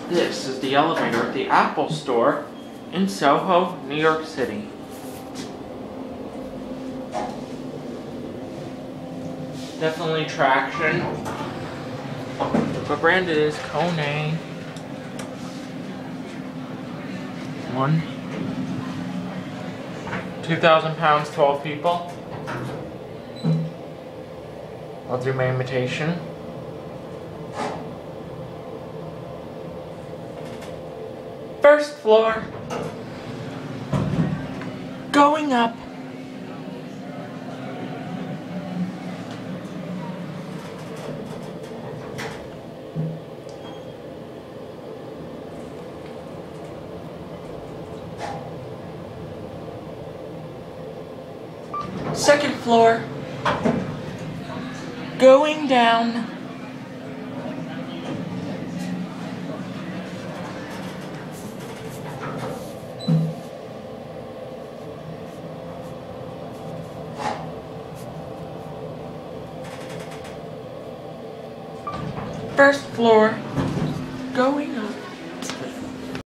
This is the elevator at the Apple Store in Soho, New York City. Definitely traction. What brand it is? Kone. 2,000 pounds, 12 people. I'll do my imitation. First floor. Going up. Second floor. Going down. First floor. Going up.